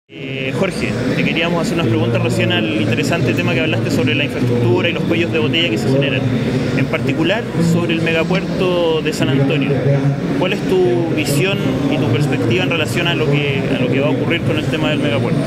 Jorge, te queríamos hacer unas preguntas recién al interesante tema que hablaste sobre la infraestructura y los cuellos de botella que se generan, en particular sobre el megapuerto de San Antonio. ¿Cuál es tu visión y tu perspectiva en relación a lo que va a ocurrir con el tema del megapuerto?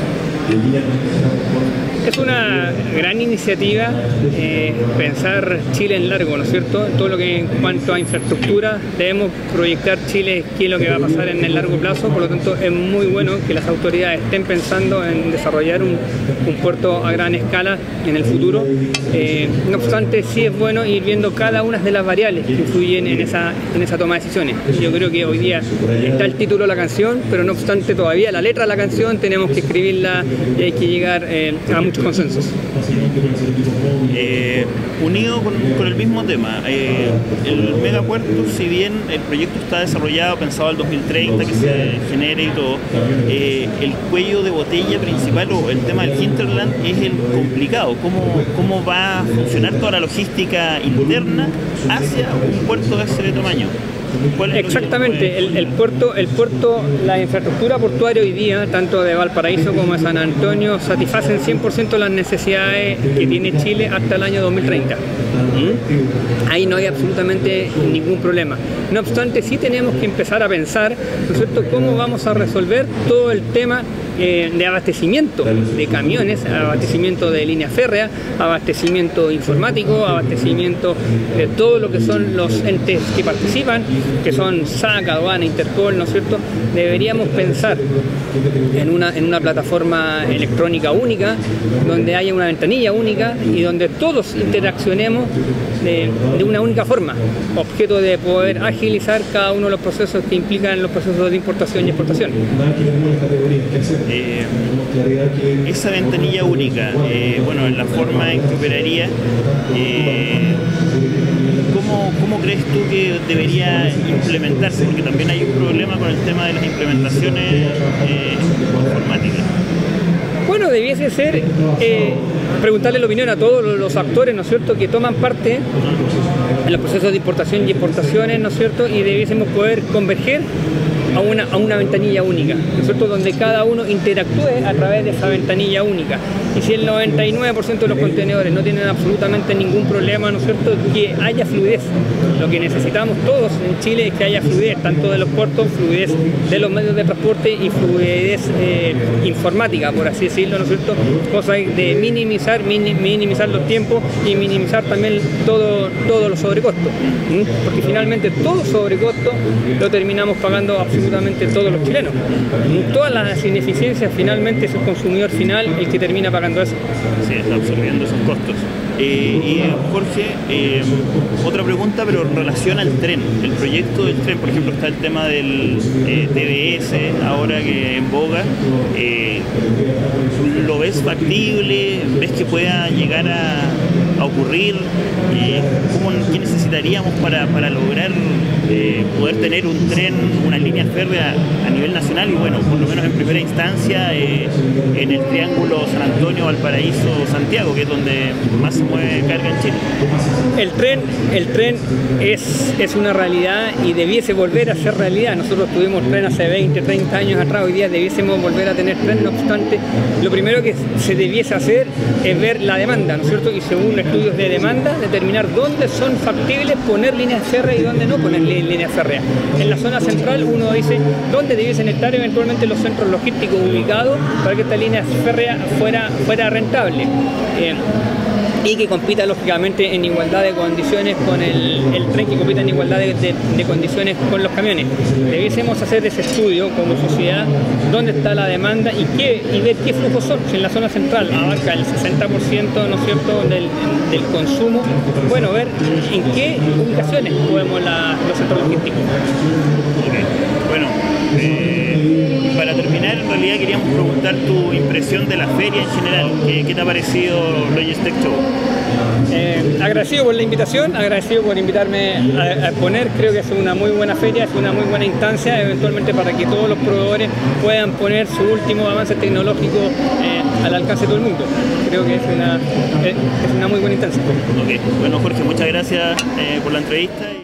Es una gran iniciativa pensar Chile en largo, ¿no es cierto? Todo lo que en cuanto a infraestructura debemos proyectar Chile, qué es lo que va a pasar en el largo plazo. Por lo tanto, es muy bueno que las autoridades estén pensando en desarrollar un puerto a gran escala en el futuro. No obstante, sí es bueno ir viendo cada una de las variables que influyen en esa toma de decisiones. Yo creo que hoy día está el título de la canción, pero no obstante todavía la letra de la canción tenemos que escribirla y hay que llegar a muchos consensos. Unido con el mismo tema, el megapuerto, si bien el proyecto está desarrollado, pensado al 2030, que se genere y todo, el cuello de botella principal o el tema del hinterland es el complicado. ¿Cómo va a funcionar toda la logística interna hacia un puerto de ese tamaño? Exactamente, el puerto, la infraestructura portuaria hoy día, tanto de Valparaíso como de San Antonio, satisfacen 100% las necesidades que tiene Chile hasta el año 2030. Ahí no hay absolutamente ningún problema. No obstante, sí tenemos que empezar a pensar, ¿no es cierto?, cómo vamos a resolver todo el tema de abastecimiento de camiones, abastecimiento de línea férrea, abastecimiento informático, abastecimiento de todo lo que son los entes que participan, que son SAC, Aduana, Interpol, ¿no es cierto? Deberíamos pensar en una plataforma electrónica única, donde haya una ventanilla única y donde todos interaccionemos de una única forma, objeto de poder agilizar cada uno de los procesos que implican los procesos de importación y exportación. Esa ventanilla única, bueno, en la forma en que operaría, ¿cómo crees tú que debería implementarse? Porque también hay un problema con el tema de las implementaciones informáticas. Bueno, debiese ser preguntarle la opinión a todos los actores, ¿no es cierto?, que toman parte en los procesos de importación y exportaciones, ¿no es cierto?, y debiésemos poder converger a una ventanilla única, ¿no es cierto?, donde cada uno interactúe a través de esa ventanilla única. Y si el 99% de los contenedores no tienen absolutamente ningún problema, ¿no es cierto?, que haya fluidez. Lo que necesitamos todos en Chile es que haya fluidez, tanto de los puertos, fluidez de los medios de transporte y fluidez informática, por así decirlo, ¿no es cierto?, cosa de minimizar los tiempos y minimizar también todo los sobrecostos, porque finalmente todo sobrecosto lo terminamos pagando absolutamente todos los chilenos. Todas las ineficiencias, finalmente es el consumidor final el que termina pagando eso. Sí, está absorbiendo esos costos. Y Jorge, otra pregunta, pero en relación al tren, el proyecto del tren, por ejemplo, está el tema del TBS, ahora que en boga, ¿lo ves factible? ¿Ves que pueda llegar a ocurrir? ¿Qué necesitaríamos para lograr poder tener un tren, una línea férrea a nivel nacional y, bueno, por lo menos en primera instancia en el triángulo San Antonio, Valparaíso, Santiago, que es donde más se mueve carga en Chile? El tren es una realidad y debiese volver a ser realidad. Nosotros tuvimos tren hace 20, 30 años atrás, hoy día debiésemos volver a tener tren. No obstante, lo primero que se debiese hacer es ver la demanda, ¿no es cierto?, y según estudios de demanda, determinar dónde son factibles poner líneas férreas y dónde no poner líneas férreas. En la zona central uno dice dónde debiesen estar eventualmente los centros logísticos ubicados para que esta línea férrea fuera rentable. Y que compita lógicamente en igualdad de condiciones con el tren, que compita en igualdad de condiciones con los camiones. Debiésemos hacer ese estudio como sociedad, dónde está la demanda y ver qué flujos son. Si en la zona central abarca el 60%, ¿no es cierto?, del consumo, bueno, ver en qué ubicaciones podemos los centros logísticos. Okay. Bueno, para terminar, en realidad queríamos preguntar tu impresión de la feria en general. ¿Qué te ha parecido Logistech Show? Agradecido por la invitación, agradecido por invitarme a exponer. Creo que es una muy buena feria, es una muy buena instancia, eventualmente para que todos los proveedores puedan poner su último avance tecnológico al alcance de todo el mundo. Creo que es una muy buena instancia. Okay. Bueno, Jorge, muchas gracias por la entrevista.